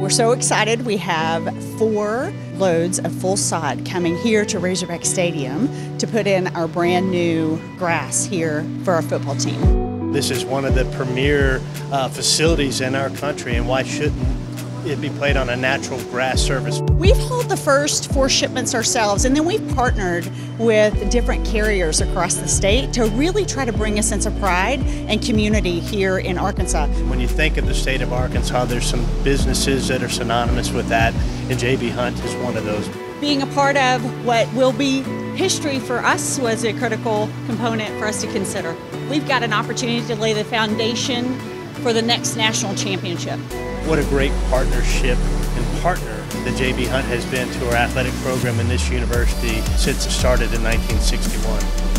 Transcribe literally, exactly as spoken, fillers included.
We're so excited. We have four loads of full sod coming here to Razorback Stadium to put in our brand new grass here for our football team. This is one of the premier uh, facilities in our country, and why shouldn't it be played on a natural grass surface? We've hauled the first four shipments ourselves, and then we've partnered with different carriers across the state to really try to bring a sense of pride and community here in Arkansas. When you think of the state of Arkansas, there's some businesses that are synonymous with that, and J B. Hunt is one of those. Being a part of what will be history for us was a critical component for us to consider. We've got an opportunity to lay the foundation for the next national championship. What a great partnership and partner that J B. Hunt has been to our athletic program in this university since it started in nineteen sixty-one.